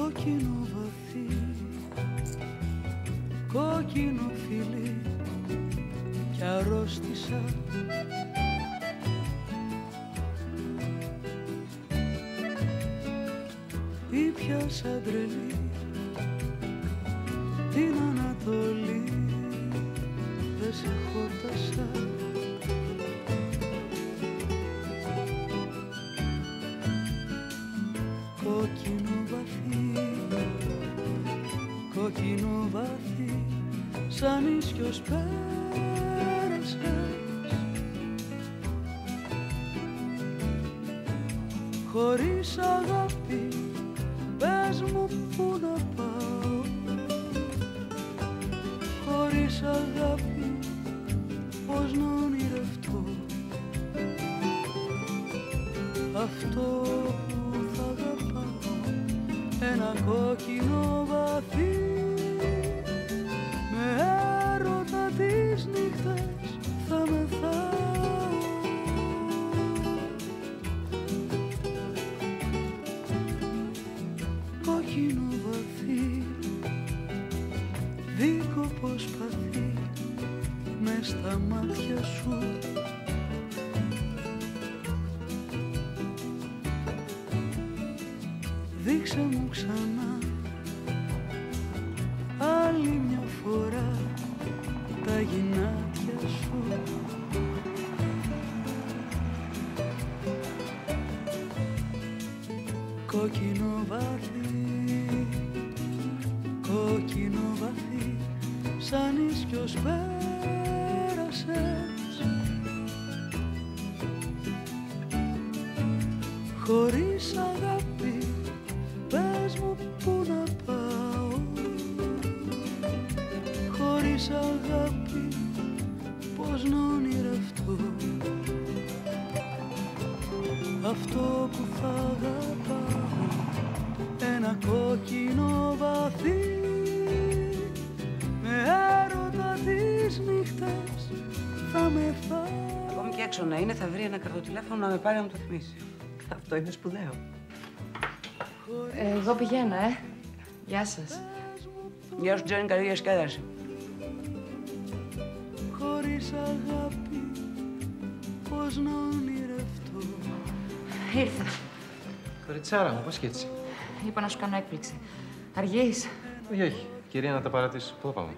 κόκκινο βαθύ, κόκκινο φιλί κι αρρώστησα. Ήπιασα τρελή την Ανατολή, δεν σε χόρτασα. Κόκκινο βαθύ, κόκκινο βαθύ, σαν ίσιος πέρασες. Χωρίς αγάπη, πες μου πού να πάω. Χωρίς αγάπη, πώς να ονειρευτώ αυτό που θα αγαπάω. Ένα κόκκινο βαθύ, με έρωτα τις νύχτες θα μεθάω. Κόκκινο βαθύ, δίκοπο σπαθί μες στα μάτια σου. Δείξε μου ξανά άλλη μια φορά τα γυνάτια σου. Κόκκινο βαθύ, κόκκινο βαθύ, σαν ίσκιος πέρασες. Χωρίς αγάπη, πες μου πού να πάω. Χωρίς αγάπη, πώς να ονειρευτώ αυτό που θα αγαπάω. Ένα κόκκινο βαθύ, με έρωτα τις νύχτες θα μεθάω. Ακόμη και έξω να είναι, θα βρει ένα καρτοτηλέφωνο να με πάρει να μου το θυμίσει. Αυτό είναι σπουδαίο. Εγώ πηγαίνω, Γεια σας. Γεια σου, Τζόνι, καλή διασκέδαση. Χωρίς αγάπη, πώς να ονειρευτώ. Ήρθα. Κοριτσάρα μου, πώς και έτσι. Είπα να σου κάνω έκπληξη. Αργείς. Όχι, όχι. Κυρία, να τα παρατήσω. Πού θα πάμε?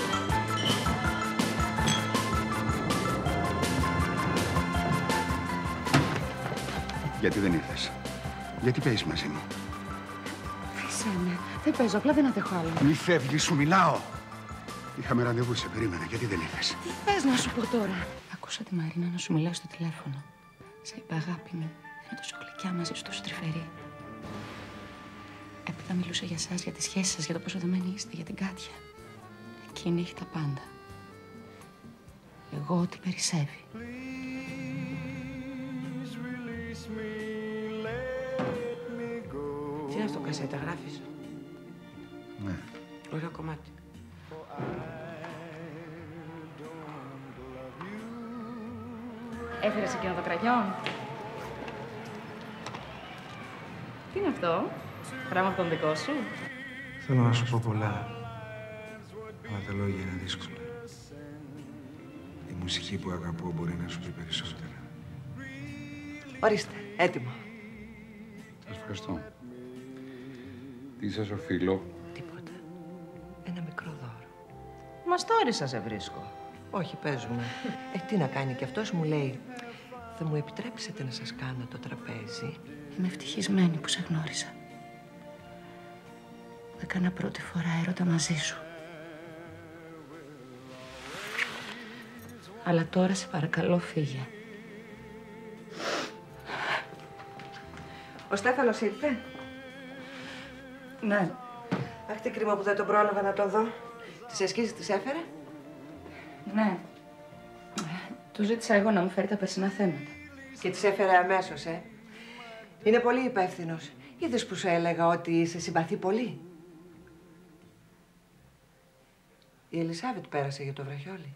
Γιατί δεν ήρθες? Γιατί παίζεις μαζί μου? Αφήσε με. Δεν παίζω, απλά δεν αντέχω άλλο. Μη φεύγεις, σου μιλάω. Είχαμε ραντεβού, σε περίμενα. Γιατί δεν ήρθες? Τι θες να σου πω τώρα? Ακούσα τη Μαρίνα να σου μιλάει στο τηλέφωνο. Σε είπε αγάπη μου. Είναι τόσο γλυκιά μαζί σου, τόσο τρυφερή. Έπειτα μιλούσε για εσάς, για τη σχέση σας, για το πόσο δεμένοι είστε, για την Κάτια. Εκείνη έχει τα πάντα. Εγώ ό,τι περισσεύει. Τι είναι αυτό, κασέτα, γράφεις? Ναι. Ωραίο κομμάτι. Έφερες εκείνο το κραγιόν. Τι είναι αυτό? Πράγμα από τον δικό σου? Θέλω να σου πω πολλά, αλλά τα λόγια είναι δύσκολα. Η μουσική που αγαπώ μπορεί να σου πει περισσότερα. Ορίστε, έτοιμο. Σας ευχαριστώ. Τι σας οφείλω? Τίποτα. Ένα μικρό δώρο. Μας τόρισα σε βρίσκω. Όχι, παίζουμε. Τι να κάνει κι αυτός μου λέει. Θα μου επιτρέψετε να σας κάνω το τραπέζι? Είμαι ευτυχισμένη που σε γνώρισα. Έκανα πρώτη φορά έρωτα μαζί σου. Αλλά τώρα σε παρακαλώ φύγε. Ο Στέφανος ήρθε? Ναι. Αχ, τι κρίμα που δεν τον πρόλαβα να τον δω. Τις εσκίσεις τις έφερε? Ναι. Του ζήτησα εγώ να μου φέρει τα περσινά θέματα. Και τις έφερε αμέσως, Είναι πολύ υπεύθυνος. Είδες που σου έλεγα ότι σε συμπαθεί πολύ? Η Ελισάβετ πέρασε για το βραχιόλι.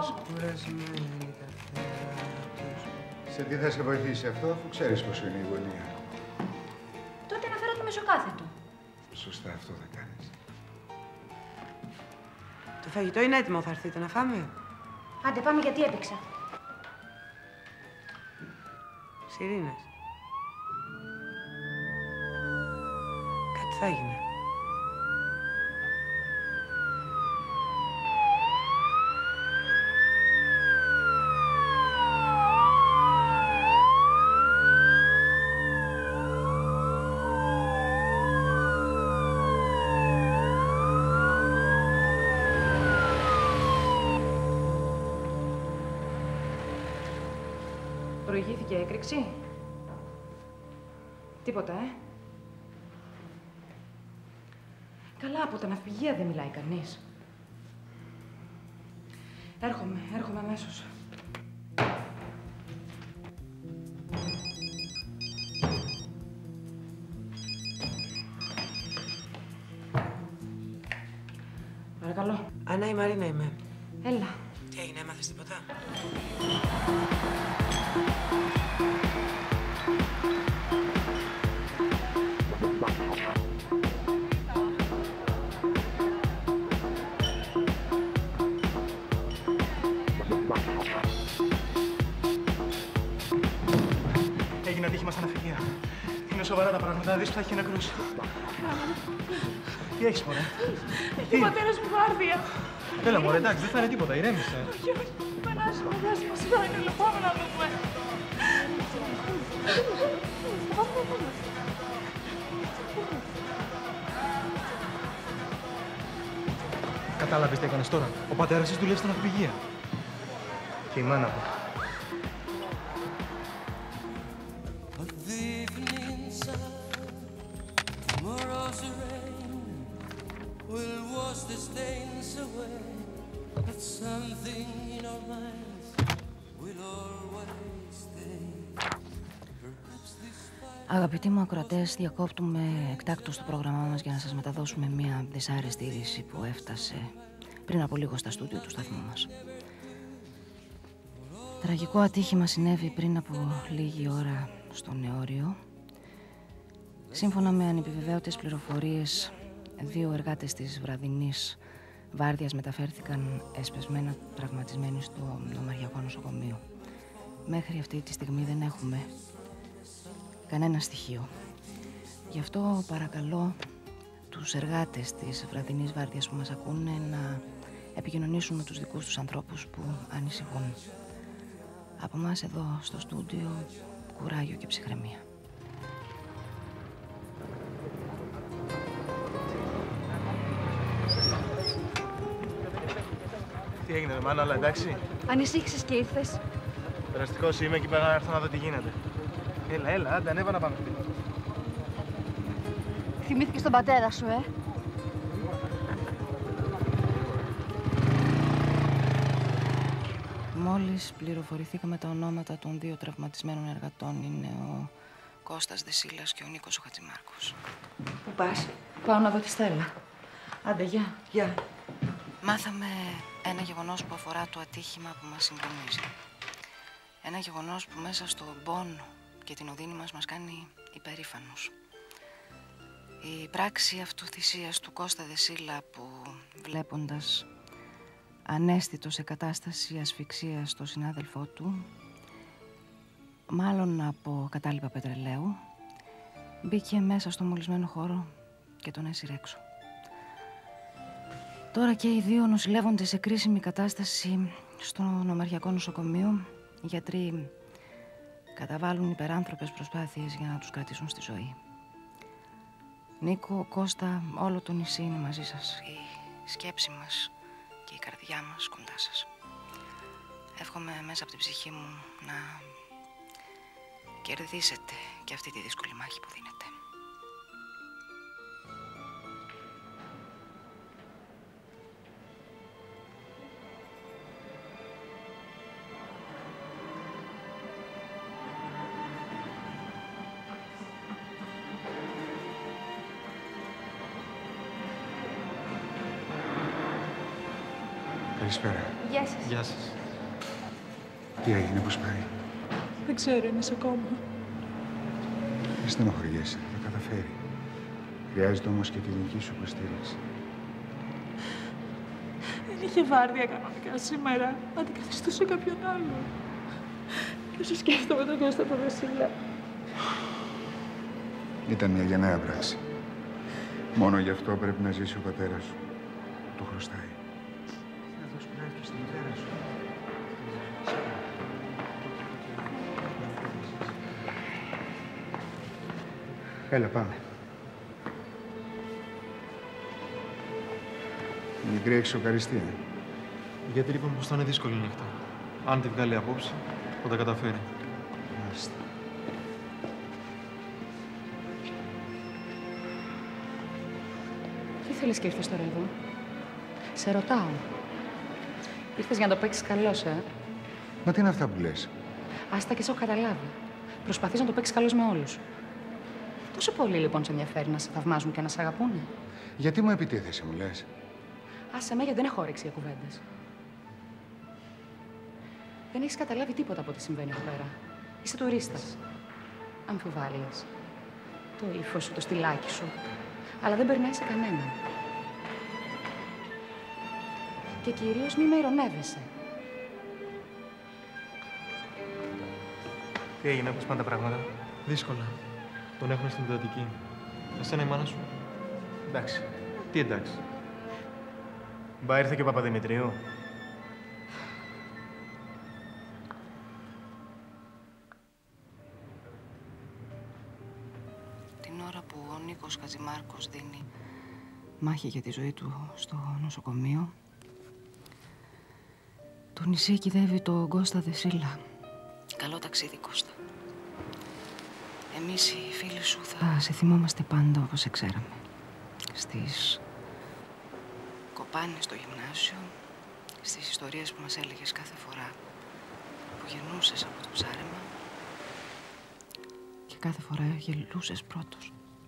Σε τι θα σε βοηθήσει αυτό, αφού ξέρεις πώς είναι η γωνία. Τότε να φέρω το μεσοκάθετο. Σωστά, αυτό θα κάνεις. Το φαγητό είναι έτοιμο, θα έρθετε να φάμε. Άντε πάμε γιατί έπαιξα. Σιρήνες. Κάτι θα έγινε. Προηγήθηκε έκρηξη. Τίποτα, Καλά, από τα ναυπηγεία δεν μιλάει κανείς. Έρχομαι αμέσως. Παρακαλώ. Άννα, η Μαρίνα είμαι. Έλα. Τι έγινε, έμαθες τίποτα? Έγινε ατύχημα στα ναυπηγεία. Είναι σοβαρά τα πράγματα, δεις που θα έχει νεκρούς. Τι έχεις, μωρέ? Έχει ο πατέρας μου βάρδια. Έλα, μωρέ, εντάξει, δεν θα είναι τίποτα, ηρέμησε. Όχι, περάσουμε, θα είναι λεπόμενο να το πούμε. Κατάλαβες τι έκανες τώρα? Ο πατέρας της δουλεύει στα ναυπηγεία. Και η μάνα μου. Αγαπητοί μου ακροατές, διακόπτουμε εκτάκτως το πρόγραμμά μας για να σας μεταδώσουμε μια δυσάρεστη είδηση που έφτασε πριν από λίγο στα στούντιο του σταθμού μας. Τραγικό ατύχημα συνέβη πριν από λίγη ώρα στο Νεόριο. Σύμφωνα με ανεπιβεβαίωτες πληροφορίες, 2 εργάτες της βραδινής βάρδιας μεταφέρθηκαν εσπεσμένα τραυματισμένοι στο Νομαρχιακό Νοσοκομείο. Μέχρι αυτή τη στιγμή δεν έχουμε κανένα στοιχείο. Γι' αυτό παρακαλώ τους εργάτες της βραδινής βάρδιας που μας ακούνε να επικοινωνήσουν με τους δικούς τους ανθρώπους που ανησυχούν. Από εμάς εδώ στο στούντιο, κουράγιο και ψυχραιμία. Τι έγινε, μάνα, όλα εντάξει? Ανησύχησες και ήρθες. Περαστικός είμαι και πέρα να έρθω να δω τι γίνεται. Έλα, άντε, ανέβα να πάμε. Θυμήθηκες τον πατέρα σου, Μόλις πληροφορηθήκαμε τα ονόματα των 2 τραυματισμένων εργατών. Είναι ο Κώστας Δεσίλας και ο Νίκος ο Χατζημάρκος. Πού πας? Πάω να δω τη Στέλλα. Άντε, γεια. Γεια. Μάθαμε ένα γεγονός που αφορά το ατύχημα που μας συγκλονίζει. Ένα γεγονός που μέσα στον πόνο και την οδύνη μας κάνει υπερήφανους. Η πράξη αυτοθυσίας του Κώστα Δεσίλα που, βλέποντας ανέστητο σε κατάσταση ασφυξίας στο συνάδελφό του, μάλλον από κατάλοιπα πετρελαίου, μπήκε μέσα στο μολυσμένο χώρο και τον έσυρε έξω. Τώρα και οι 2 νοσηλεύονται σε κρίσιμη κατάσταση στο Νομαρχιακό Νοσοκομείο. Οι γιατροί καταβάλουν υπεράνθρωπες προσπάθειες για να τους κρατήσουν στη ζωή. Νίκο, Κώστα, όλο το νησί είναι μαζί σας. Η σκέψη μας και η καρδιά μας κοντά σας. Εύχομαι μέσα από την ψυχή μου να κερδίσετε και αυτή τη δύσκολη μάχη που δίνετε. Καλησπέρα. Γεια σας. Γεια σας. Τι έγινε, πώς πάει? Δεν ξέρω, είναι ακόμα. Δεν στενοχωριέσαι, θα τα καταφέρει. Χρειάζεται όμως και τη δική σου υποστήριξη. Δεν είχε βάρδια κανονικά σήμερα. Αντικαθιστούσε κάποιον άλλο. Και όσο σκέφτομαι τον Κώστα τον Βασίλα. Ήταν μια γενναία πράξη. Μόνο γι' αυτό πρέπει να ζήσει ο πατέρας σου. Του χρωστάει. Θα δώσω να έρθει στην μητέρα σου. Έλα, πάμε. Η μικρή έχει σοκαριστεί, Γιατί είπαμε πως θα είναι δύσκολη νύχτα. Αν τη βγάλει απόψε, θα τα καταφέρει. Μάλιστα. Τι θέλεις και ήρθες τώρα εδώ? Σε ρωτάω. Ήρθες για να το παίξεις καλώς, Μα τι είναι αυτά που λες? Άστα και σε έχω καταλάβει. Προσπαθείς να το παίξεις καλώς με όλους. Τόσο πολύ λοιπόν σε ενδιαφέρει να σε θαυμάζουν και να σε αγαπούνε. Γιατί μου επιτίθεσαι, μου λες? Άσε με, γιατί δεν έχω όρεξη για κουβέντες. Δεν έχεις καταλάβει τίποτα από τι συμβαίνει εδώ πέρα. Είσαι τουρίστας. Αμφιβάλλεις. Το ύφος σου, το στυλάκι σου. Αλλά δεν περνάει σε κανέναν. Και κυρίως μη με ειρωνεύεσαι. Τι έγινε, πώς πάνε τα πράγματα? Δύσκολα. Τον έχουν στην εντατική. Εσένα η μάνα σου? Εντάξει. Τι εντάξει? Μπα ήρθε και ο Παπαδημητρίου. Την ώρα που ο Νίκος Χατζημάρκος δίνει μάχη για τη ζωή του στο νοσοκομείο, το νησί κυδεύει τον Κώστα Δεσίλα. Καλό ταξίδι, Κώστα. Εμείς οι φίλοι σου θα σε θυμόμαστε πάντα όπως σε ξέραμε. Στις κοπάνες στο γυμνάσιο, στις ιστορίες που μας έλεγες κάθε φορά που γυρνούσες από το ψάρεμα και κάθε φορά γελούσες πρώτος.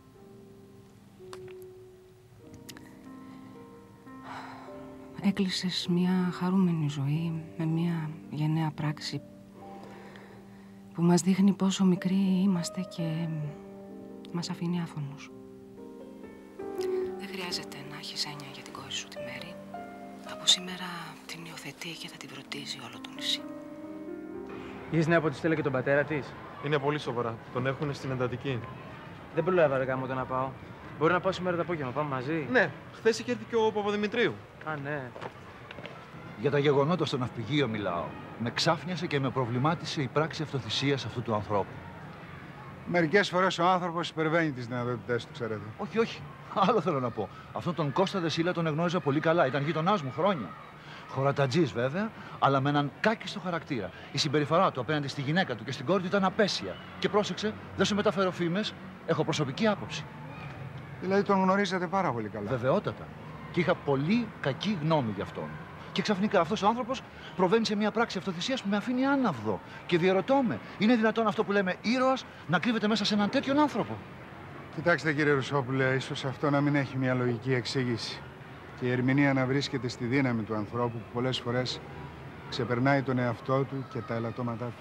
Έκλεισες μια χαρούμενη ζωή με μια γενναία πράξη που μας δείχνει πόσο μικροί είμαστε και μας αφήνει άφωνους. Δεν χρειάζεται να έχεις έννοια για την κόρη σου τη Μέρη. Από σήμερα την υιοθετεί και θα την φροντίζει όλο το νησί. Είδες να αποτιστέλε και τον πατέρα της? Είναι πολύ σοβαρά. Τον έχουν στην εντατική. Δεν προλάβα, ρε γάμο, να πάω. Μπορεί να πάω σήμερα το απόγευμα, πάμε μαζί. Ναι, χθες είχε έρθει και ο Παπαδημητρίου. Α, ναι. Για τα γεγονότα στο ναυπηγείο μιλάω. Με ξάφνιασε και με προβλημάτισε η πράξη αυτοθυσίας αυτού του ανθρώπου. Μερικές φορές ο άνθρωπος υπερβαίνει τις δυνατότητές του, ξέρετε. Όχι, όχι. Άλλο θέλω να πω. Αυτόν τον Κώστα Δεσίλα τον εγνώριζα πολύ καλά. Ήταν γείτονάς μου χρόνια. Χωρατατζής βέβαια, αλλά με έναν κάκιστο χαρακτήρα. Η συμπεριφορά του απέναντι στη γυναίκα του και στην κόρη του ήταν απέσια. Και πρόσεξε, δεν σου μεταφέρω φήμες, έχω προσωπική άποψη. Δηλαδή τον γνωρίζατε πάρα πολύ καλά. Βεβαιότατα. Και είχα πολύ κακή γνώμη γι' αυτόν. Και ξαφνικά αυτός ο άνθρωπος προβαίνει σε μια πράξη αυτοθυσίας που με αφήνει άναυδο. Και διαρωτώ με, είναι δυνατόν αυτό που λέμε ήρωας να κρύβεται μέσα σε έναν τέτοιον άνθρωπο? Κοιτάξτε, κύριε Ρουσόπουλε, ίσως αυτό να μην έχει μια λογική εξήγηση. Και η ερμηνεία να βρίσκεται στη δύναμη του ανθρώπου που πολλές φορές ξεπερνάει τον εαυτό του και τα ελαττώματά του.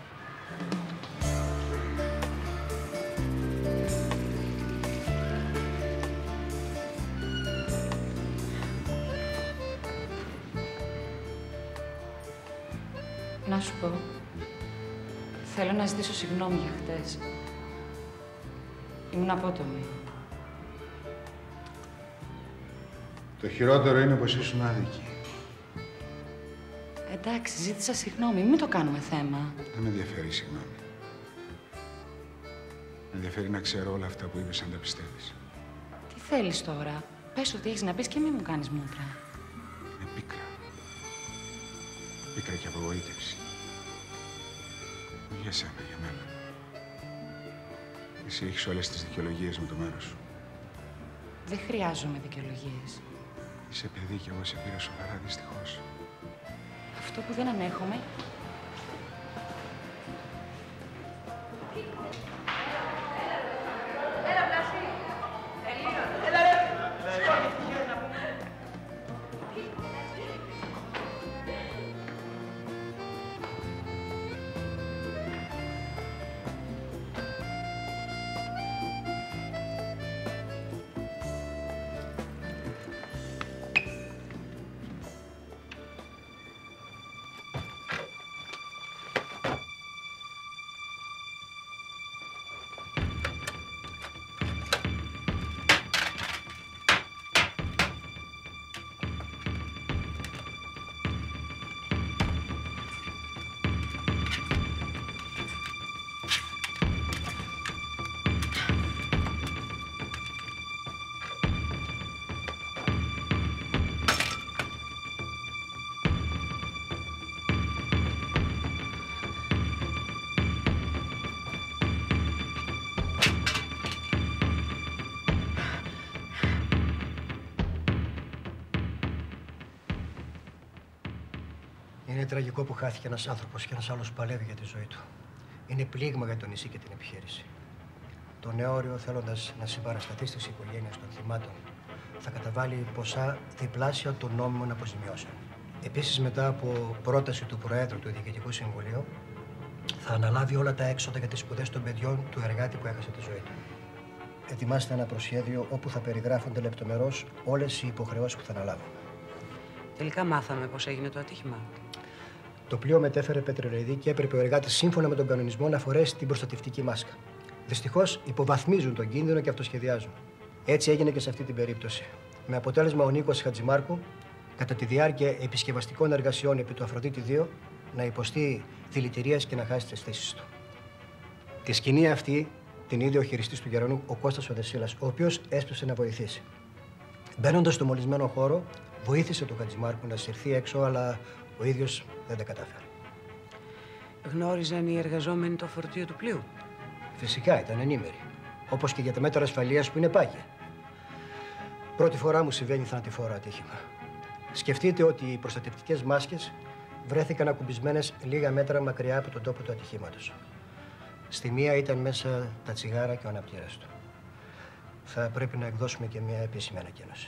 Να σου πω, θέλω να ζητήσω συγγνώμη για χτες. Ήμουν απότομη. Το χειρότερο είναι πως ήσουν άδικη. Εντάξει, ζήτησα συγγνώμη. Μην το κάνουμε θέμα. Δεν με ενδιαφέρει η συγγνώμη. Με ενδιαφέρει να ξέρω όλα αυτά που είπες, αν τα πιστεύεις. Τι θέλεις τώρα? Πες ό,τι έχεις να πεις και μην μου κάνεις μούτρα. Είναι πίκρα. Πίκρα και απογοήτευση. Όχι για σένα, για μένα. Εσύ έχεις όλες τις δικαιολογίες με το μέρος σου. Δεν χρειάζομαι δικαιολογίες. Είσαι παιδί και εγώ σε πήρα σοβαρά, δυστυχώς. Αυτό που δεν ανέχομαι Είναι τραγικό που χάθηκε ένας άνθρωπος και ένας άλλος παλεύει για τη ζωή του. Είναι πλήγμα για το νησί και την επιχείρηση. Το Νεόριο, θέλοντας να συμπαρασταθεί στις οικογένειες των θυμάτων, θα καταβάλει ποσά διπλάσια των νόμιμων αποζημιώσεων. Επίσης, μετά από πρόταση του Προέδρου του Διοικητικού Συμβουλίου, θα αναλάβει όλα τα έξοδα για τις σπουδές των παιδιών του εργάτη που έχασε τη ζωή του. Ετοιμάστε ένα προσχέδιο όπου θα περιγράφονται λεπτομερώς όλες οι υποχρεώσεις που θα αναλάβουν. Τελικά μάθαμε πώς έγινε το ατύχημα. Το πλοίο μετέφερε πετρελαιδί και έπρεπε ο εργάτης σύμφωνα με τον κανονισμό να φορέσει την προστατευτική μάσκα. Δυστυχώς υποβαθμίζουν τον κίνδυνο και αυτοσχεδιάζουν. Έτσι έγινε και σε αυτή την περίπτωση. Με αποτέλεσμα ο Νίκος Χατζημάρκου, κατά τη διάρκεια επισκευαστικών εργασιών επί του Αφροδίτη 2, να υποστεί δηλητηρίες και να χάσει τις αισθήσεις του. Τη σκηνή αυτή την είδε ο χειριστής του Γερονού, ο Κώστας ο Δεσίλας, ο οποίος έσπευσε να βοηθήσει. Μπαίνοντας στο μολυσμένο χώρο, βοήθησε τον Χατζημάρκου να συρθεί έξω, αλλά ο ίδιος δεν τα κατάφερε. Γνώριζαν οι εργαζόμενοι το φορτίο του πλοίου? Φυσικά ήταν ενήμεροι. Όπως και για τα μέτρα ασφαλείας που είναι πάγια. Πρώτη φορά μου συμβαίνει θανατηφόρο ατύχημα. Σκεφτείτε ότι οι προστατευτικές μάσκες βρέθηκαν ακουμπισμένες λίγα μέτρα μακριά από τον τόπο του ατυχήματος. Στη μία ήταν μέσα τα τσιγάρα και ο αναπτήρας του. Θα πρέπει να εκδώσουμε και μια επίσημη ανακοίνωση.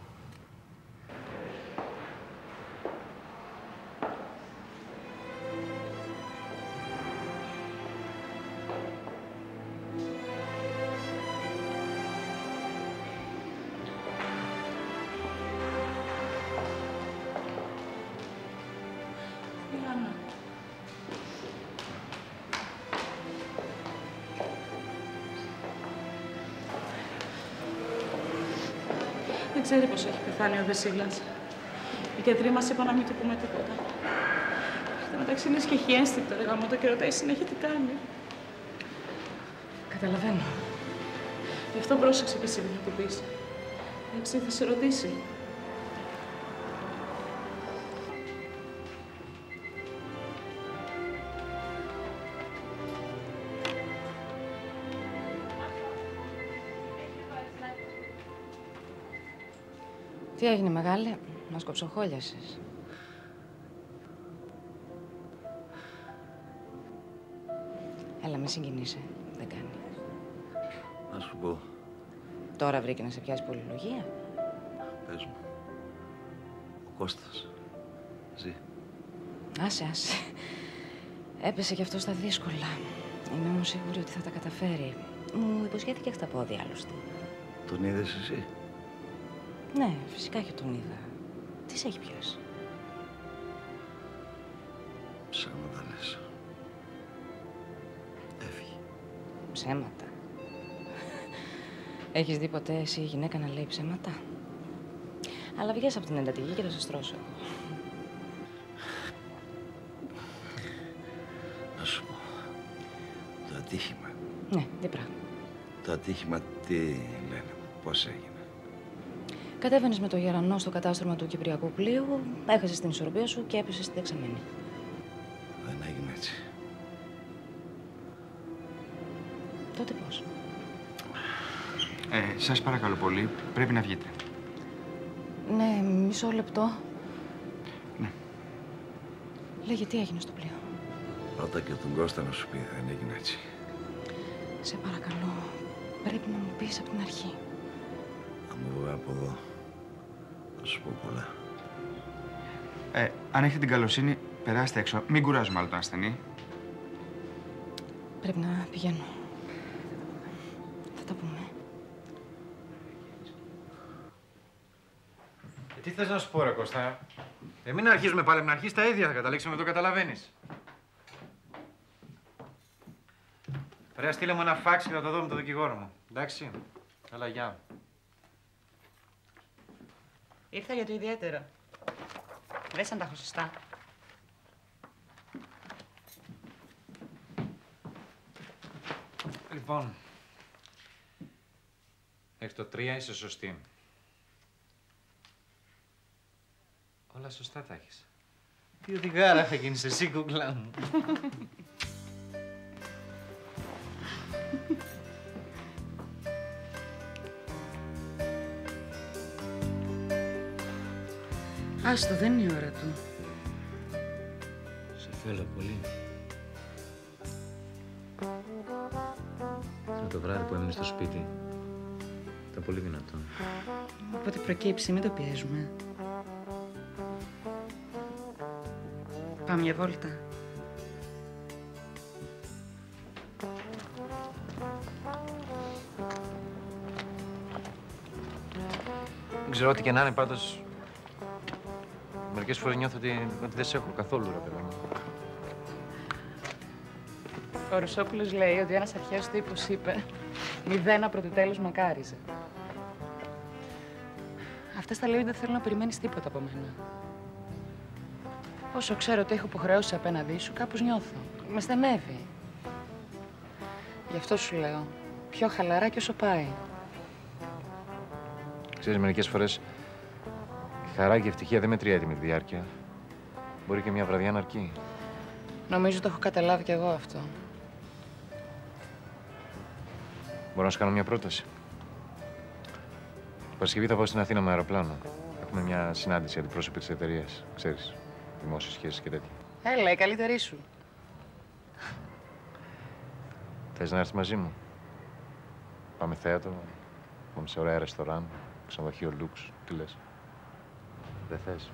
Δεν ξέρει πώς έχει πεθάνει ο Δεσίλας. Οι γιατροί μας είπαν να μην του πούμε τίποτα. Εν τω μεταξύ είναι σχεχιένστικτο, ρε γαμώτο, και ρωτάει συνέχεια τι κάνει. Καταλαβαίνω. Γι' αυτό πρόσεξε και εσύ τι θα του πεις. Έτσι θα σε ρωτήσει. Τι έγινε, μεγάλε, μας κοψοχόλιασες. Έλα, μη συγκινείσαι. Δεν κάνει. Να σου πω. Τώρα βρήκε να σε πιάσει πολυλογία. Πες μου. Ο Κώστας ζει? Άσε. Έπεσε κι αυτό στα δύσκολα. Είμαι όμως σίγουρη ότι θα τα καταφέρει. Μου υποσχέθηκε χταπόδι άλλωστε. Τον είδες εσύ? Ναι, φυσικά και τον είδα. Τι σε έχει πιάσει? Ψέματα λες. Έφυγε. Ψέματα? Έχεις δει ποτέ εσύ η γυναίκα να λέει ψέματα? Αλλά βγες από την εντατική και θα σε στρώσω. Να σου πω. Το ατύχημα. Ναι, τι πράγμα? Το ατύχημα τι λένε, πώς έγινε? Κατέβαινες με το Γερανό στο κατάστρωμα του Κυπριακού πλοίου, έχασες την ισορροπία σου και έπεσες στη δεξαμενή. Δεν έγινε έτσι. Τότε πώς? Σας παρακαλώ πολύ, πρέπει να βγείτε. Ναι, μισό λεπτό. Ναι. Λέγε, τι έγινε στο πλοίο? Ρώτα και τον Κώστα να σου πει, δεν έγινε έτσι. Σε παρακαλώ, πρέπει να μου πεις από την αρχή. Αν μου βγει από εδώ, θα σου πω πολλά. Αν έχετε την καλοσύνη, περάστε έξω. Μην κουράζουμε άλλο τον ασθενή. Πρέπει να πηγαίνω. Θα τα πούμε. Τι θες να σου πω, ρε Κώστα? Μην αρχίζουμε πάλι με αρχή, τα ίδια θα καταλήξουμε, το καταλαβαίνεις. Ωραία, στείλε μου ένα φάξ και θα το δω με τον δικηγόρο μου. Εντάξει. Καλά, γεια. Ήρθα για το ιδιαίτερο. Δες αν τα έχω σωστά. Λοιπόν, μέχρι το 3 είσαι σωστή. Όλα σωστά τα έχεις. Τι οδηγάρα θα γίνεις εσύ, κουκλά μου. Άστο, δεν είναι η ώρα του. θέλω πολύ. Το βράδυ που έμεινε στο σπίτι ήταν πολύ δυνατό. Όποτε προκύψει, μην το πιέζουμε. Πάμε μια βόλτα. Δεν ξέρω ό,τι και να είναι, πάντως μερικές φορές νιώθω ότι δεν σε έχω καθόλου, ρε παιδί μου. Ο Ρουσόπουλος λέει ότι ένας αρχαίος τύπος είπε «Μηδένα πρωτοτέλους μακάριζε». Αυτά τα λέει ότι δεν θέλω να περιμένεις τίποτα από μένα. Όσο ξέρω ότι έχω υποχρεώσει απέναντί σου, κάπως νιώθω. Με στενεύει. Γι' αυτό σου λέω, πιο χαλαρά κι όσο πάει. Ξέρεις, μερικές φορές η χαρά και η ευτυχία δεν μετριέται με τη διάρκεια. Μπορεί και μια βραδιά να αρκεί. Νομίζω το έχω καταλάβει κι εγώ αυτό. Μπορώ να σου κάνω μια πρόταση. Την Παρασκευή θα πάω στην Αθήνα με αεροπλάνο. Έχουμε μια συνάντηση αντιπρόσωποι της εταιρείας. Ξέρεις, δημόσιες σχέσεις και τέτοια. Έλα, η καλύτερη σου. Θες να έρθεις μαζί μου? Πάμε θέατρο, πάμε σε ωραία ρεστοράν, ξενοδοχείο λουξ. Τι λες? Δεν θες?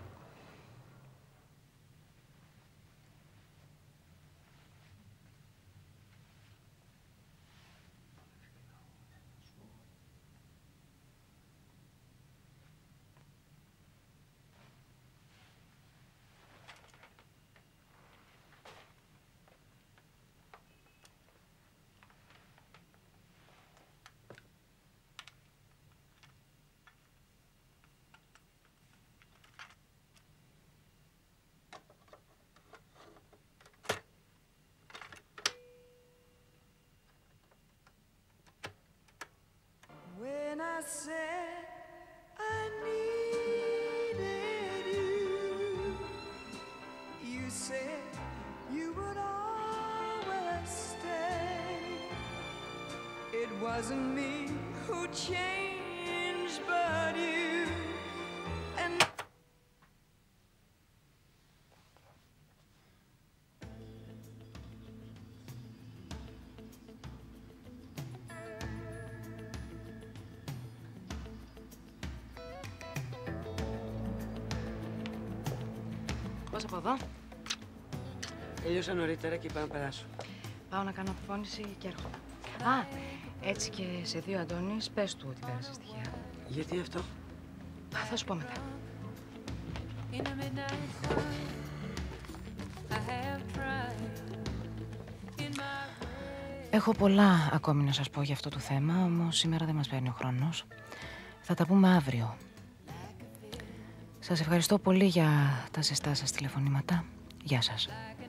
When I said I needed you, you said you would always stay. It wasn't me who changed, but you. And Πώς από εδώ? Τελειώσα νωρίτερα και είπα να περάσω. Πάω να κάνω αποφώνηση και έρχομαι. Α, έτσι και σε δύο Αντώνης, πες του ότι πέρασε στοιχεία. Γιατί αυτό? Θα σου πω μετά. Έχω πολλά ακόμη να σας πω για αυτό το θέμα, όμως σήμερα δεν μας παίρνει ο χρόνος. Θα τα πούμε αύριο. Σας ευχαριστώ πολύ για τα ζεστά σας τηλεφωνήματα. Γεια σας.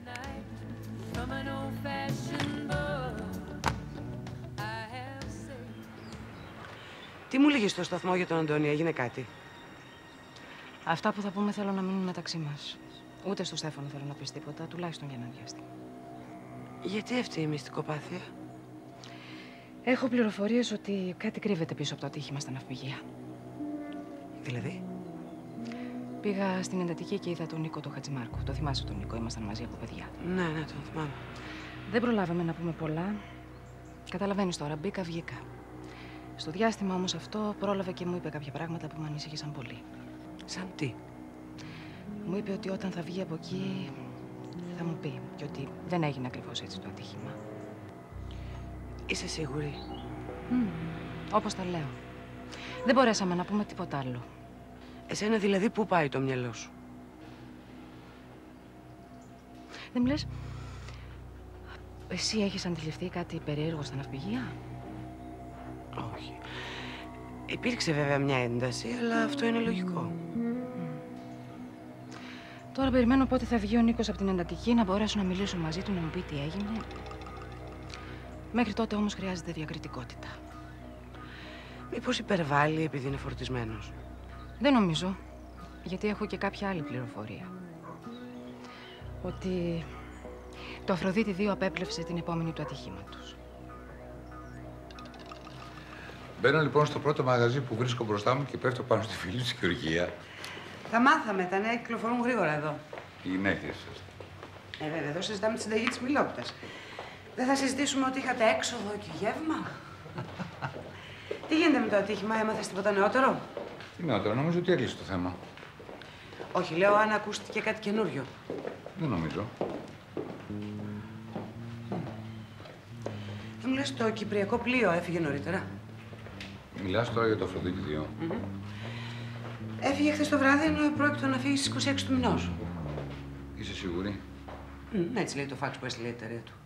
Τι μου λέγες στο σταθμό για τον Αντώνη, έγινε κάτι? Αυτά που θα πούμε θέλω να μείνουν μεταξύ μας. Ούτε στο Στέφανο θέλω να πεις τίποτα, τουλάχιστον για ένα διάστημα. Γιατί αυτή η μυστικοπάθεια? Έχω πληροφορίες ότι κάτι κρύβεται πίσω από το ατύχημα στα ναυπηγεία. Δηλαδή? Πήγα στην εντατική και είδα τον Νίκο τον Χατζημάρκο. Το θυμάσαι τον Νίκο, ήμασταν μαζί από παιδιά. Ναι, τον θυμάμαι. Δεν προλάβαμε να πούμε πολλά. Καταλαβαίνεις τώρα, μπήκα, βγήκα. Στο διάστημα όμως αυτό πρόλαβε και μου είπε κάποια πράγματα που με ανησύχησαν πολύ. Σαν τι? Μου είπε ότι όταν θα βγει από εκεί θα μου πει και ότι δεν έγινε ακριβώς έτσι το ατύχημα. Είσαι σίγουρη? Όπως τα λέω. Δεν μπορέσαμε να πούμε τίποτα άλλο. Εσένα δηλαδή πού πάει το μυαλό σου? Δεν μου λες, εσύ έχεις αντιληφθεί κάτι περίεργο στα ναυπηγεία? Όχι. Υπήρξε βέβαια μια ένταση, αλλά αυτό είναι λογικό. Τώρα περιμένω πότε θα βγει ο Νίκος από την εντατική, να μπορέσω να μιλήσω μαζί του, να μου πει τι έγινε. Μέχρι τότε όμως χρειάζεται διακριτικότητα. Μήπως υπερβάλλει επειδή είναι φορτισμένος? Δεν νομίζω, γιατί έχω και κάποια άλλη πληροφορία. Ότι το Αφροδίτη 2 απέπλευσε την επόμενη του ατυχήματος. Μπαίνω λοιπόν στο πρώτο μαγαζί που βρίσκω μπροστά μου και πέφτω πάνω στη φίλη της Γεωργία. Τα μάθαμε, τα νέα κυκλοφορούν γρήγορα εδώ. Οι γυναίκες σας. Βέβαια, εδώ συζητάμε τη συνταγή της Μιλόπιτας. Δεν θα συζητήσουμε ότι είχατε έξοδο και γεύμα. Τι γίνεται με το ατύχημα, έμαθες τίποτα νεότερο? Τι νεότερο, νομίζω ότι έκλεισε το θέμα. Όχι, λέω αν ακούστηκε κάτι καινούριο. Δεν νομίζω. Δεν μου λες το κυπριακό πλοίο έφυγε νωρίτερα? Μιλάς τώρα για το Αφροδίτη 2. Έφυγε χθες το βράδυ, ενώ πρόκειται να φύγει στις 26 του μηνός. Είσαι σίγουρη? Έτσι λέει το φάξ που έστειλε η εταιρεία του.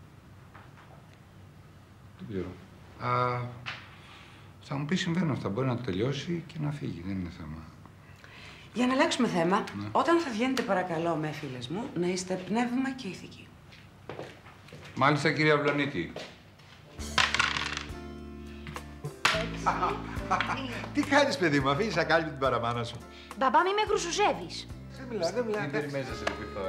Δεν ξέρω. Θα μου πει συμβαίνουν αυτά. Μπορεί να το τελειώσει και να φύγει. Δεν είναι θέμα. Για να αλλάξουμε θέμα, όταν θα βγαίνετε παρακαλώ με φίλες μου, να είστε πνεύμα και ηθικοί. Μάλιστα, κυρία Βλονίτη. Τι κάνεις, παιδί μου, αφήνεις ακάλυπτη την παραμάνα σου. Μπαμπά, μη με γρουσουζεύεις. Δεν μιλάω, δεν μιλάω. Τι περιμένεις να σε λυπηθώ,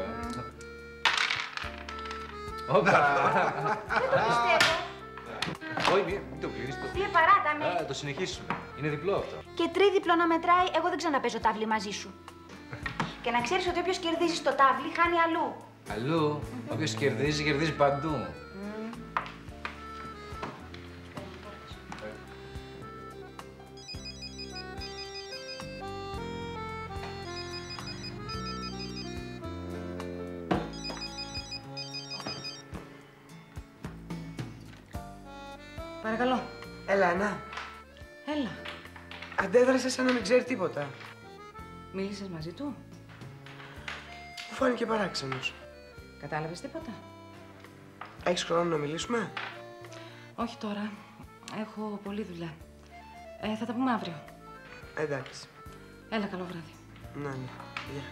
Δεν πιστεύω. Όχι, μην το κλείσεις. Φίλε, παράτα με. Το συνεχίσουμε. Είναι διπλό αυτό. Και τρίδιπλο να μετράει, εγώ δεν ξαναπαίζω τάβλη μαζί σου. Και να ξέρεις ότι όποιος κερδίζει στο τάβλι, χάνει αλλού. Αλλού, όποιος κερδίζει, κερδίζει παντού. Παρακαλώ. Έλα, Ανά. Έλα. Αντέδρασε σαν να μην ξέρει τίποτα. Μίλησες μαζί του? Μου φάνηκε παράξενος. Κατάλαβες τίποτα? Έχεις χρόνο να μιλήσουμε? Όχι τώρα. Έχω πολλή δουλειά. Θα τα πούμε αύριο. Εντάξει. Έλα, καλό βράδυ. Ναι. Γεια.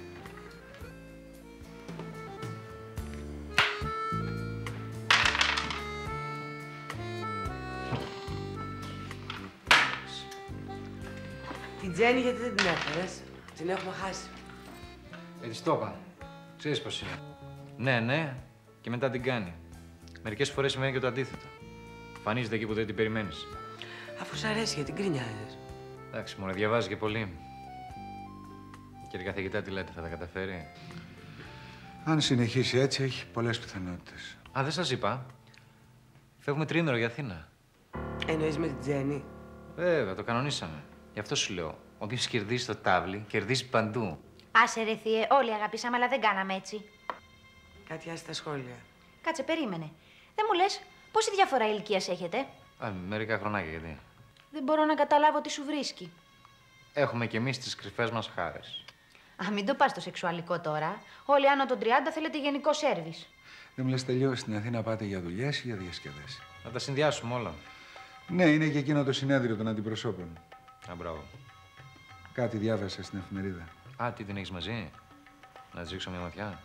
Την Τζέννη γιατί δεν την έφερες? Την έχουμε χάσει. Της το είπα. Ξέρεις πώς είναι. Ναι, ναι, και μετά την κάνει. Μερικές φορές σημαίνει και το αντίθετο. Φανίζεται εκεί που δεν την περιμένεις. Αφού σ' αρέσει, γιατί γκρινιάζεις? Εντάξει, μωρέ, διαβάζει και πολύ. Κύριε καθηγητά, τι λέτε, θα τα καταφέρει? Αν συνεχίσει έτσι, έχει πολλές πιθανότητες. Α, δεν σας είπα. Φεύγουμε τρίμηνο για Αθήνα. Εννοείς με την Τζέννη? Βέβαια, το κανονίσαμε. Γι' αυτό σου λέω. Όποιος κερδίζει το τάβλι, κερδίζει παντού. Άσε ρε θύε, όλοι αγαπήσαμε, αλλά δεν κάναμε έτσι. Κάτι άστα σχόλια. Κάτσε, περίμενε. Δεν μου λες πόση διαφορά ηλικίας έχετε? Μερικά χρονάκια γιατί. Δεν μπορώ να καταλάβω τι σου βρίσκει. Έχουμε κι εμείς τις κρυφές μας χάρες. Α, μην το πας στο σεξουαλικό τώρα. Όλοι άνω των 30 θέλετε γενικό σέρβις. Δεν μου λες τελείως στην Αθήνα πάτε για δουλειές ή για διασκέδαση? Να τα συνδυάσουμε όλα. Ναι, είναι και εκείνο το συνέδριο των αντιπροσώπων. Α, μπράβο. Κάτι διάβασα στην εφημερίδα. Α, τι την έχεις μαζί? Να της ρίξω μια ματιά.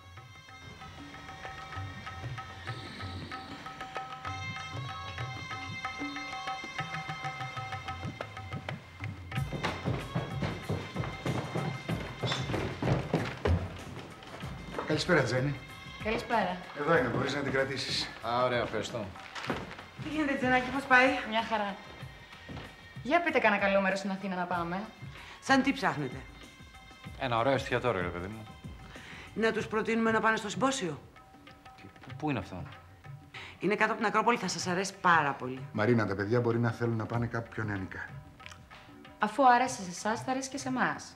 Καλησπέρα, Τζέννη. Καλησπέρα. Εδώ είναι, μπορείς να την κρατήσεις. Α, ωραία, ευχαριστώ. Τι γίνεται, Τζενάκη, πώς πάει? Μια χαρά. Για πείτε κανένα καλό μέρος στην Αθήνα να πάμε. Σαν τι ψάχνετε? Ένα ωραίο εστιατόριο, ρε παιδί μου. Να τους προτείνουμε να πάνε στο συμπόσιο. Πού είναι αυτό? Είναι κάτω από την Ακρόπολη, θα σας αρέσει πάρα πολύ. Μαρίνα, τα παιδιά μπορεί να θέλουν να πάνε κάπου πιο νεανικά. Αφού άρεσε σε εσάς, θα αρέσει και σε εμάς.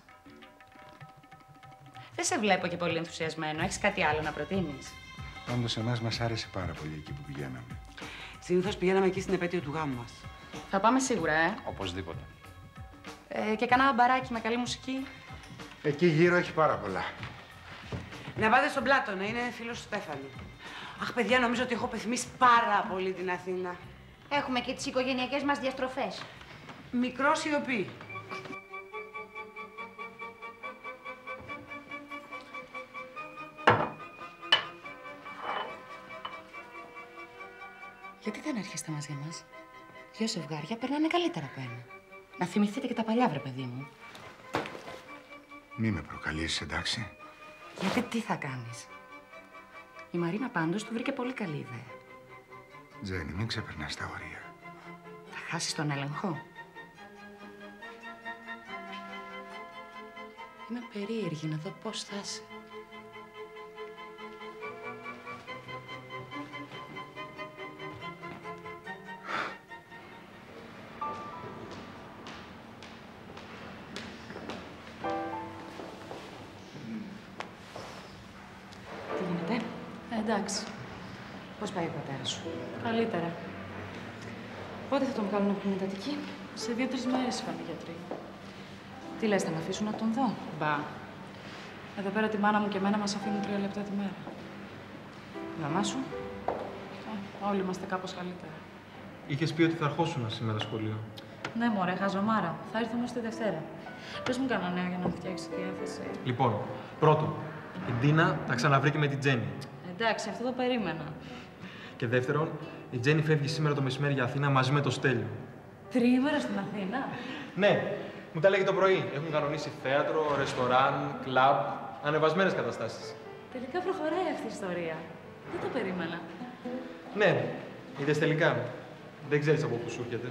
Δεν σε βλέπω και πολύ ενθουσιασμένο. Έχεις κάτι άλλο να προτείνεις? Πάντως, εμάς μας άρεσε πάρα πολύ εκεί που πηγαίναμε. Συνήθως πηγαίναμε εκεί στην επέτειο του γάμου μας. Θα πάμε σίγουρα, Οπωσδήποτε. Και κανένα μπαράκι με καλή μουσική. Εκεί γύρω έχει πάρα πολλά. Να πάτε στον Πλάτωνα, είναι φίλος του Στέφανη. Αχ, παιδιά, νομίζω ότι έχω πεθυμίσει πάρα πολύ την Αθήνα. Έχουμε και τις οικογενειακές μας διαστροφές. Μικρό σιωπή. Γιατί δεν έρχεστε μαζί μας? Δύο ζευγάρια περνάνε καλύτερα από ένα. Να θυμηθείτε και τα παλιά, βρε παιδί μου. Μη με προκαλείς, εντάξει. Γιατί τι θα κάνεις? Η Μαρίνα πάντως του βρήκε πολύ καλή ιδέα. Τζέννη, μην ξεπερνάς τα όρια. Θα χάσεις τον έλεγχο. Είμαι περίεργη να δω πώς θα είσαι. Εντάξει. Πώς πάει ο πατέρας σου? Καλύτερα. Πότε θα τον βγάλουν από την εντατική? Σε 2-3 μέρες είπαν οι γιατροί. Τι λες, θα με αφήσουν να τον δω? Μπα. Εδώ πέρα τη μάνα μου και εμένα μας αφήνουν 3 λεπτά τη μέρα. Η μαμά σου? Όλοι είμαστε κάπως καλύτερα. Είχες πει ότι θα ερχόσουν σήμερα σχολείο. Ναι, μωρέ, χαζομάρα. Θα έρθω όμως τη Δευτέρα. Πες μου κανένα νέο για να μου φτιάξει τη διάθεση. Λοιπόν, πρώτον, η Ντίνα τα ξαναβρήκε με την Τζέννη. Εντάξει, αυτό το περίμενα. Και δεύτερον, η Τζέννη φεύγει σήμερα το μεσημέρι για Αθήνα μαζί με το Στέλιο. Τριήμερο στην Αθήνα. Ναι, μου τα λέγει το πρωί. Έχουν κανονίσει θέατρο, ρεστοράν, κλαμπ, ανεβασμένες καταστάσεις. Τελικά προχωράει αυτή η ιστορία. Δεν το περίμενα. Ναι, είδες τελικά. Δεν ξέρεις από πού σου έρχεται.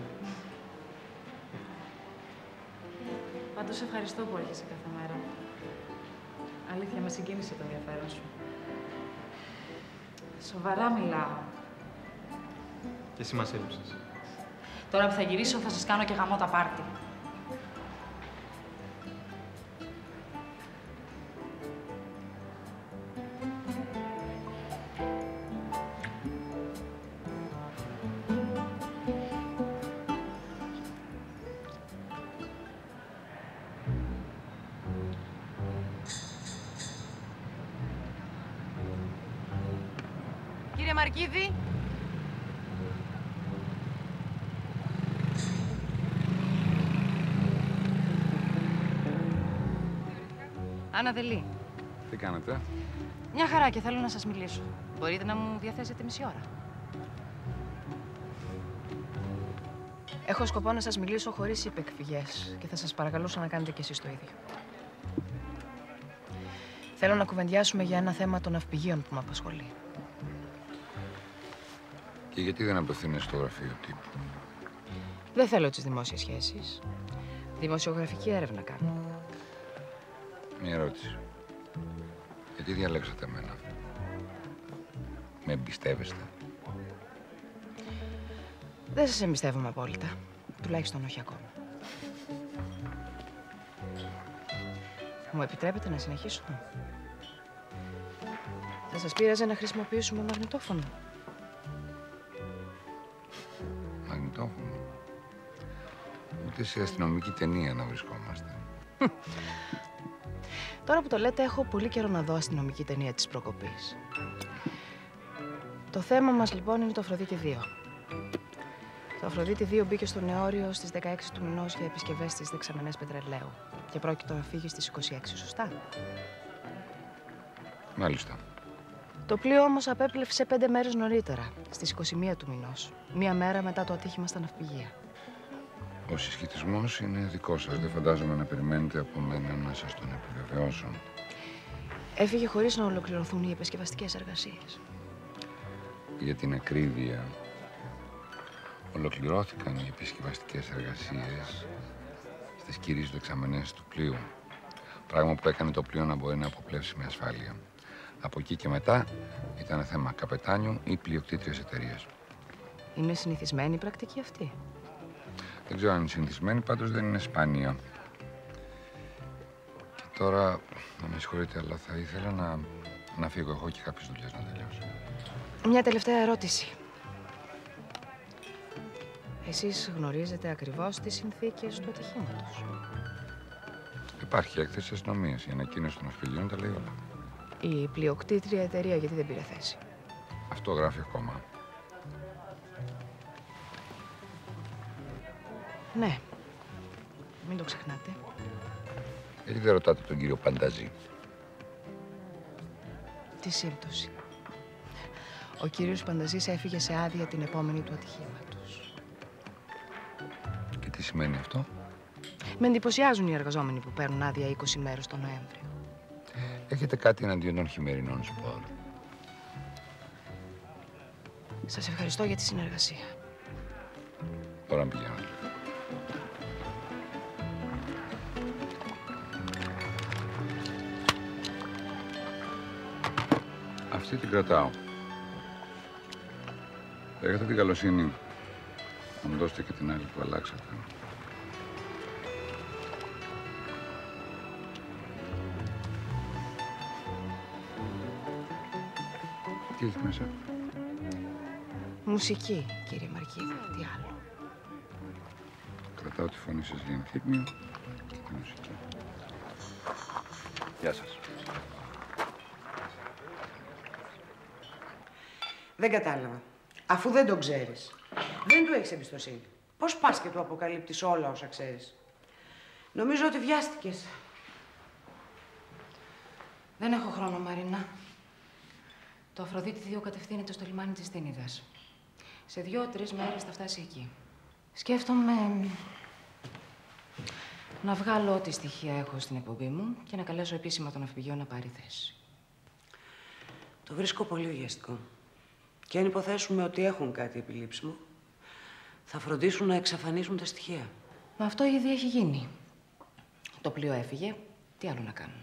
Πάντως ευχαριστώ που έρχεσαι κάθε μέρα. Αλήθεια, με συγκίνησε το ενδιαφέρον σου. Σοβαρά μιλάω. Και εσύ μας έλειψες. Τώρα που θα γυρίσω θα σας κάνω και γαμό τα πάρτι. Κύριε Μαρκίδη. Άννα Δελή. Τι κάνετε? Μια χαρά και θέλω να σας μιλήσω. Μπορείτε να μου διαθέσετε μισή ώρα? Έχω σκοπό να σας μιλήσω χωρίς υπεκφυγές και θα σας παρακαλούσα να κάνετε κι εσείς το ίδιο. Θέλω να κουβεντιάσουμε για ένα θέμα των ναυπηγείων που με απασχολεί. Και γιατί δεν απευθύνεσαι στο γραφείο τύπου? Δεν θέλω τις δημόσιες σχέσεις. Δημοσιογραφική έρευνα κάνω. Μια ερώτηση. Γιατί διαλέξατε εμένα? Με εμπιστεύεστε? Δεν σας εμπιστεύομαι απόλυτα. Τουλάχιστον όχι ακόμα. Μου επιτρέπετε να συνεχίσω? Θα σας πείραζε να χρησιμοποιήσουμε μαγνητόφωνο? Μαγνητόφωνο? Ούτε σε αστυνομική ταινία να βρισκόμαστε. Τώρα που το λέτε, έχω πολύ καιρό να δω αστυνομική ταινία της προκοπής. Το θέμα μας λοιπόν είναι το Αφροδίτη 2. Το Αφροδίτη 2 μπήκε στο Νεώριο στις 16 του μηνός για επισκευές στις δεξαμενές πετρελαίου και πρόκειται να φύγει στις 26, σωστά? Μάλιστα. Το πλοίο όμως απέπλευσε 5 μέρες νωρίτερα, στις 21 του μηνός, μία μέρα μετά το ατύχημα στα ναυπηγεία. Ο συσχετισμός είναι δικό σας. Δεν φαντάζομαι να περιμένετε από μένα να σας τον επιβεβαιώσω. Έφυγε χωρίς να ολοκληρωθούν οι επισκευαστικές εργασίες. Για την ακρίβεια, ολοκληρώθηκαν οι επισκευαστικές εργασίες στις κυρίες δεξαμενές του πλοίου. Πράγμα που έκανε το πλοίο να μπορεί να αποπλέψει με ασφάλεια. Από εκεί και μετά ήταν θέμα καπετάνιου ή πλειοκτήτριας εταιρείας. Είναι συνηθισμένη η πρακτική αυτή? Δεν ξέρω αν είναι συνηθισμένη, πάντως δεν είναι σπάνια. Και τώρα, να με συγχωρείτε, αλλά θα ήθελα να φύγω. Έχω και κάποιες δουλειές να τελειώσω. Μια τελευταία ερώτηση. Εσείς γνωρίζετε ακριβώς τις συνθήκες του ατυχήματος? Υπάρχει έκθεση αστυνομίας. Η ανακοίνωση των ναυπηγείων τα λέει όλα. Η πλειοκτήτρια εταιρεία γιατί δεν πήρε θέση? Αυτό γράφει ακόμα. Ναι. Μην το ξεχνάτε. Γιατί δεν ρωτάτε τον κύριο Πανταζή? Τι σύμπτωση. Ο κύριος Πανταζής έφυγε σε άδεια την επόμενη του ατυχήματος. Και τι σημαίνει αυτό? Με εντυπωσιάζουν οι εργαζόμενοι που παίρνουν άδεια 20 μέρες τον Νοέμβριο. Έχετε κάτι εναντίον των χειμερινών σπορ? Σας ευχαριστώ για τη συνεργασία. Τώρα πηγαίνω. Αυτή την κρατάω. Θα έχετε την καλοσύνη να μου δώσετε και την άλλη που αλλάξατε. Τι έχει μέσα? Μουσική, κύριε Μαρκίδα, τι άλλο. Κρατάω τη φωνή σας για ενθύμιο και τη μουσική. Γεια σας. Δεν κατάλαβα. Αφού δεν τον ξέρεις, δεν του έχεις εμπιστοσύνη. Πώς πας και του αποκαλύπτεις όλα όσα ξέρεις? Νομίζω ότι βιάστηκες. Δεν έχω χρόνο, Μαρίνα. Το Αφροδίτη 2 κατευθύνεται στο λιμάνι της Τίνιδας. Σε 2-3 μέρες θα φτάσει εκεί. Σκέφτομαι να βγάλω ό,τι στοιχεία έχω στην εκπομπή μου και να καλέσω επίσημα τον ναυπηγείο να πάρει θέση. Το βρίσκω πολύ βιαστικό. Και αν υποθέσουμε ότι έχουν κάτι επιλήψιμο, θα φροντίσουν να εξαφανίσουν τα στοιχεία. Μα αυτό ήδη έχει γίνει. Το πλοίο έφυγε. Τι άλλο να κάνουν?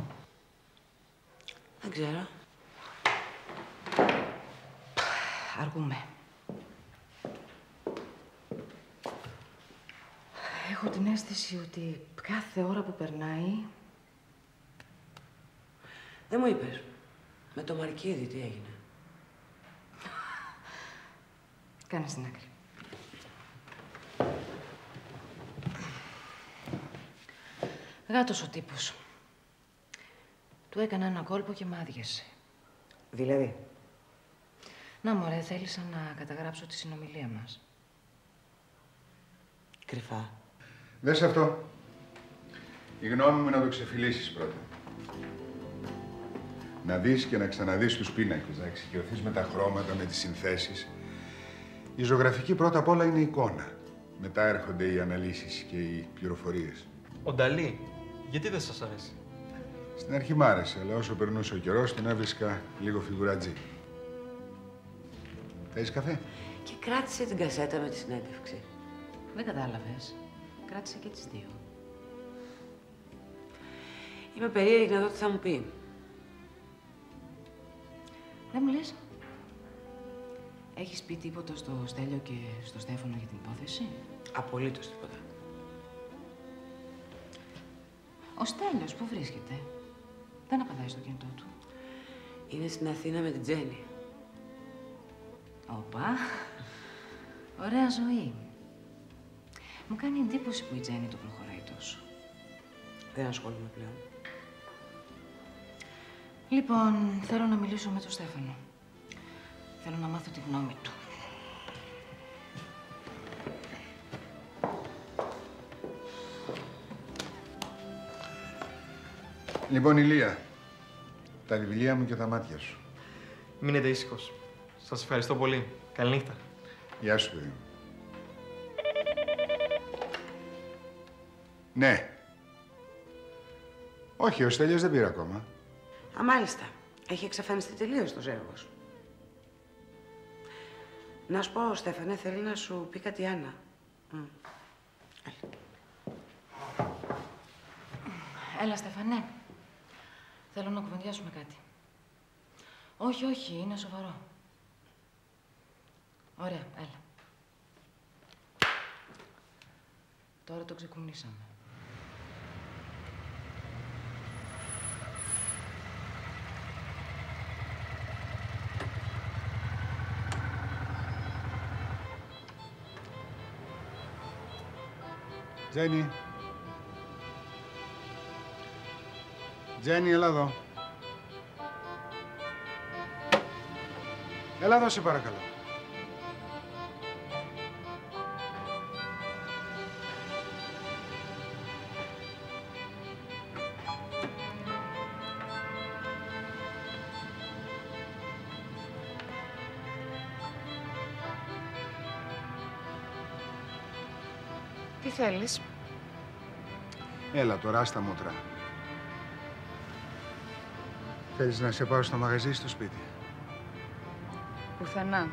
Δεν ξέρω. Αργούμε. Έχω την αίσθηση ότι κάθε ώρα που περνάει... Δεν μου είπες. Με το Μαρκίδη τι έγινε? Κάνε στην άκρη. Γάτος ο τύπος. Του έκανα ένα κόλπο και μ' άδειασε. Δηλαδή? Να, μωρέ, θέλησα να καταγράψω τη συνομιλία μας. Κρυφά. Δες αυτό. Η γνώμη μου είναι να το ξεφυλίσεις πρώτα. Να δεις και να ξαναδείς τους πίνακες, να εξοικειωθείς με τα χρώματα, με τις συνθέσεις. Η ζωγραφική πρώτα απ' όλα είναι εικόνα. Μετά έρχονται οι αναλύσεις και οι πληροφορίες. Ο Νταλή, γιατί δεν σας αρέσει? Στην αρχή μ' άρεσε, αλλά όσο περνούσε ο καιρός, τον έβρισκα λίγο φιγουρατζή. Θέλεις καφέ? Και κράτησε την κασέτα με τη συνέντευξη. Δεν κατάλαβες. Κράτησε και τις δύο. Είμαι περίεργη να δω τι θα μου πει. Δεν μου λες. Έχεις πει τίποτα στο Στέλιο και στο Στέφανο για την υπόθεση? Απολύτως τίποτα. Ο Στέλιος πού βρίσκεται? Δεν απαντάει στο κινητό του. Είναι στην Αθήνα με την Τζέννη. Όπα. Ωραία ζωή. Μου κάνει εντύπωση που η Τζέννη το προχωράει τόσο. Δεν ασχολούμαι πλέον. Λοιπόν, θέλω να μιλήσω με τον Στέφανο. Θέλω να μάθω τη γνώμη του. Λοιπόν, Ηλία, τα βιβλία μου και τα μάτια σου. Μείνετε ήσυχος. Σας ευχαριστώ πολύ. Καληνύχτα. Γεια σου, παιδί μου. Ναι. Όχι, ο Στέλιος δεν πήρε ακόμα. Α, μάλιστα. Έχει εξαφανιστεί τελείως το ζεύγος. Να σου πω, Στέφανε, θέλει να σου πει κάτι Άννα. Έλα, Στέφανε. Θέλω να κουβεντιάσουμε κάτι. Όχι, όχι, είναι σοβαρό. Ωραία, έλα. Τώρα το ξεκουνήσαμε. Τζέννη. Τζέννη, έλα εδώ. Έλα εδώ, σε παρακαλώ. Τι θέλεις? Έλα τώρα, στα μούτρα. Θέλεις να σε πάω στο μαγαζί ή στο σπίτι? Πουθενά.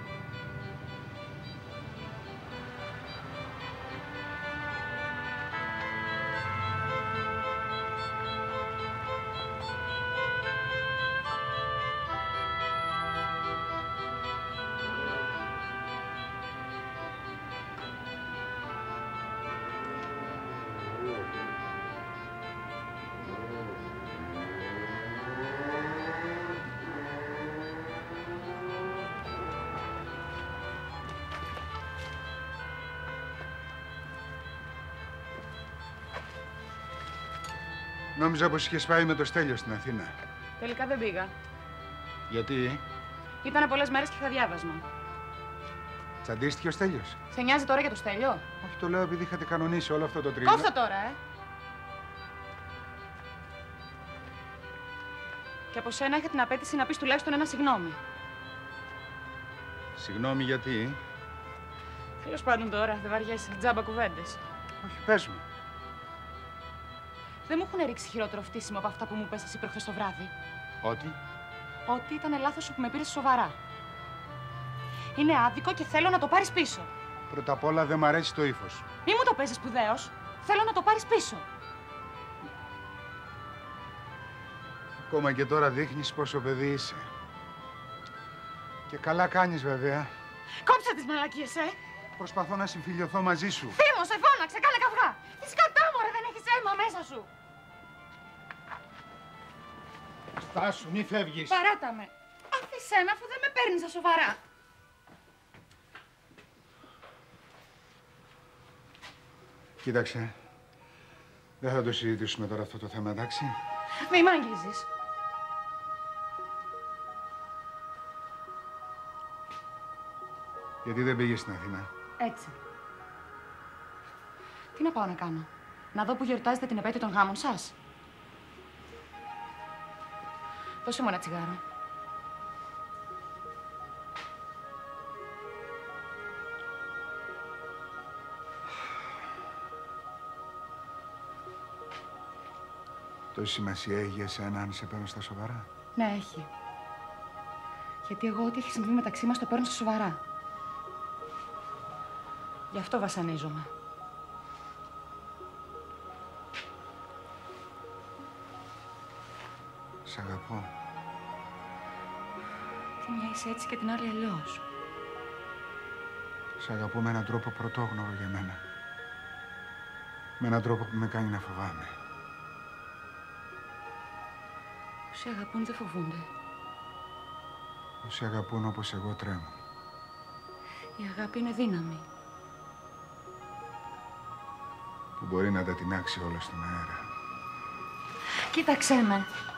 Νόμιζα πως είχες πάει με το Στέλιο στην Αθήνα. Τελικά δεν πήγα. Γιατί? Ήτανε πολλές μέρες και είχα διάβασμα. Τσαντίστηκε ο Στέλιος? Σε νοιάζει τώρα για το Στέλιο? Όχι, το λέω επειδή είχατε κανονίσει όλο αυτό το τρίλο. Κόφτω τώρα, Και από σένα είχα την απέτηση να πεις τουλάχιστον ένα συγγνώμη. Συγγνώμη γιατί? Τέλος πάντων τώρα, δεν βαριέσαι. Τζάμπα κουβέντες. Όχι, πες μου. Δεν μου έχουν ρίξει χειρότερο φτύσιμο από αυτά που μου πες εσύ προχθές το βράδυ. Ότι? Ότι ήταν λάθος σου που με πήρες σοβαρά. Είναι άδικο και θέλω να το πάρεις πίσω. Πρώτα απ' όλα δεν μ' αρέσει το ύφος. Μη μου το παίζεις σπουδαίος. Θέλω να το πάρεις πίσω. Ακόμα και τώρα δείχνεις πόσο παιδί είσαι. Και καλά κάνεις βέβαια. Κόψε τις μαλακίες, Προσπαθώ να συμφιλιωθώ μαζί σου. Θύμωσε, φώναξε, κάνε καυγά. Τι σκατά, μωρέ, δεν έχεις αίμα μέσα σου. Στάσου, μη φεύγεις. Παράτα με. Άφησέ με αφού δεν με παίρνεις στα σοβαρά. Κοίταξε. Δεν θα το συζητήσουμε τώρα αυτό το θέμα, εντάξει? Μη μ' αγγίζεις. Γιατί δεν πήγες στην Αθήνα? Έτσι. Τι να πάω να κάνω? Να δω που γιορτάζετε την επέτειο των γάμων σας? Δώσε μου ένα τσιγάρο. Τόση σημασία έχει για σένα αν σε παίρνω στα σοβαρά? Ναι, έχει. Γιατί εγώ ό,τι έχει συμβεί μεταξύ μας το παίρνω στα σοβαρά. Γι' αυτό βασανίζομαι. Σ' αγαπώ. Τη μια είσαι έτσι και την άλλη αλλιώς. Σ' αγαπώ με έναν τρόπο πρωτόγνωρο για μένα. Με έναν τρόπο που με κάνει να φοβάμαι. Όσοι αγαπούν δεν φοβούνται. Όσοι αγαπούν όπως εγώ τρέμω. Η αγάπη είναι δύναμη. Που μπορεί να τα τεινάξει όλα στον αέρα. Κοίταξέ με.